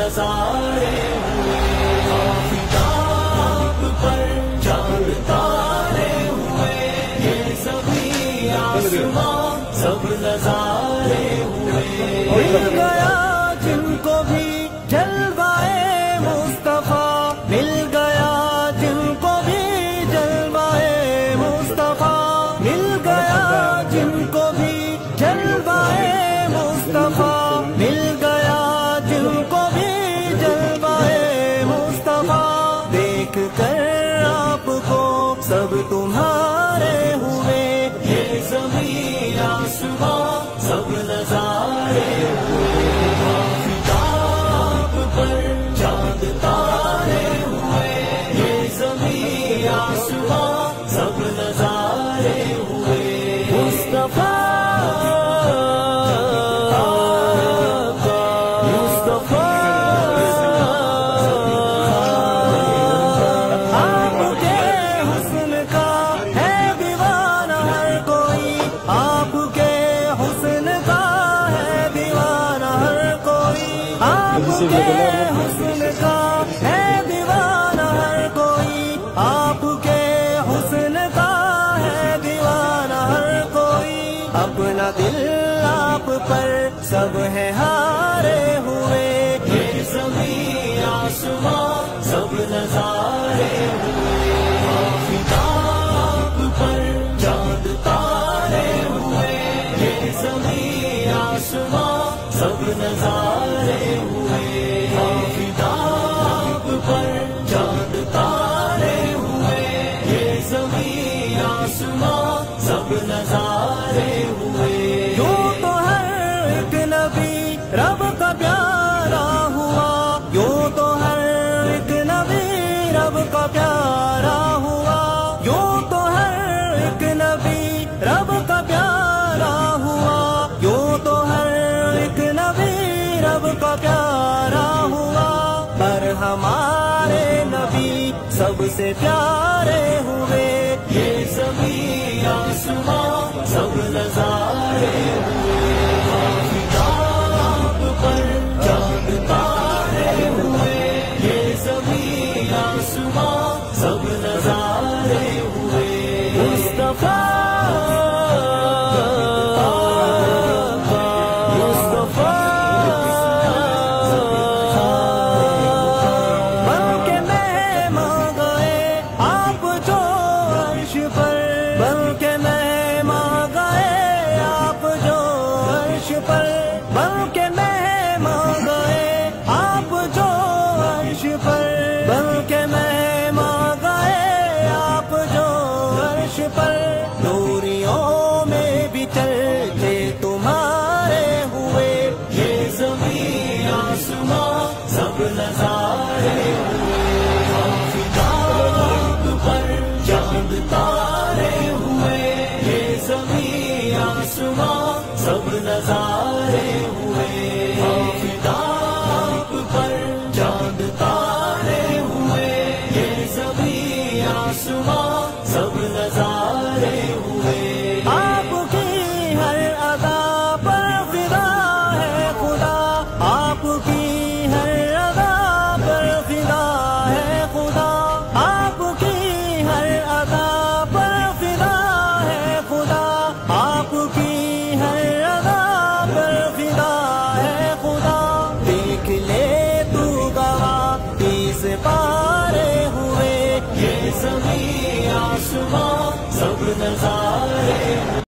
نظارے ہوئے، آفتاب پر چاند تارے ہوئے، یہ سبھی آسمان سب نظارے ہوئے، مل گیا جن کو بھی جلوائے مصطفیٰ، مل گیا جن کو بھی جلوائے مصطفیٰ، مل گیا جن کو بھی جلوائے مصطفیٰ، مل گیا جن کو بھی جلوائے مصطفیٰ، دیکھ کر آپ کو سب تمہارے ہوئے، یہ زمین آسمان سب نظارے ہوئے، آفتاب پر چاند تارے ہوئے، یہ زمین آسمان سب نظارے ہوئے، مصطفیٰ حسن کا ہے دیوانہ ہر کوئی، آپ کے حسن کا ہے دیوانہ ہر کوئی، اپنا دل آپ پر سب ہے ہارے ہوئے، یہ زمین آسمان سب نظارے ہوئے، آفتاب پر چاند تارے ہوئے، یہ زمین آسمان سب نظارے ہوئے، آفتاب پر چاند تارے ہوئے، یہ زمین آسمان سب نظارے ہوئے، یوں تو ہر ایک نبی رب کا پیارا ہوا، یوں تو ہر ایک نبی رب کا پیارا ہوا، یوں تو ہر ایک نبی رب کا پیارا ہوا، یوں تو ہر ایک نبی رب کا پیارا ہوا، پر ہمارے نبی سب سے پیارے ہوئے، یہ زمین آسمان سب نظارے ہوئے، آفتاب پر چاند تارے ہوئے، یہ زمین آسمان سب نظارے ہوئے، مصطفیٰ بلکہ مہمان گئے آپ جو عرش پر، بلکہ مہمان گئے آپ جو عرش پر، بلکہ مہمان گئے آپ جو عرش پر، نوریوں میں بھی چلتے تمہارے ہوئے، یہ زمین آسمان سب نظارے ہوئے، آفتاب پر چاند تارے ہوئے، یہ زمین آسمان سب نظارے ہوئے، آفتاب پر چاند تارے ہوئے، یہ زمین آسمان سب نظارے ہوئے، آپ کی ہر ادا پر فدا ہے خدا، آپ کی ہر ادا پر فدا ہے خدا، آپ کی ہر ادا پر فدا ہے خدا، آپ کی ہر ادا پر فدا ہے خدا، دیکھ لے تو گواہ تیس پارے ہوئے، یہ زمین آسمان سب نظارے